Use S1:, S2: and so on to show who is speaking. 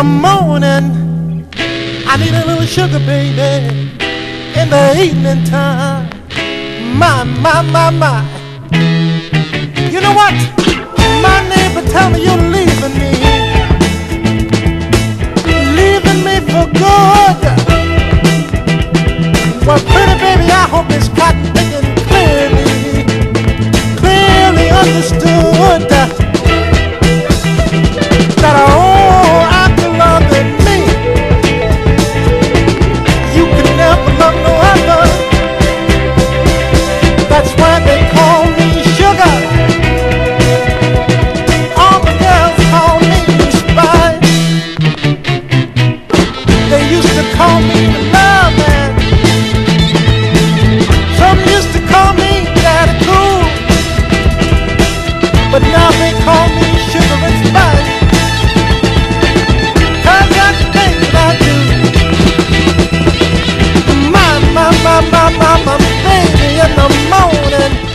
S1: the morning, I need a little sugar, baby. In the evening time, my. You know what? My neighbor tell me you're leaving me. Leaving me for good. Well, pretty baby, I hope it's cotton picking clearly understood that all after loving me, you can never love no other. That's why they call me sugar. All the girls call me Spice. They used to call me Love Man. Some used to call me Daddy Cool, but now they call me Sugar and Spice. 'Cause that's the thing that I do. My baby in the morning.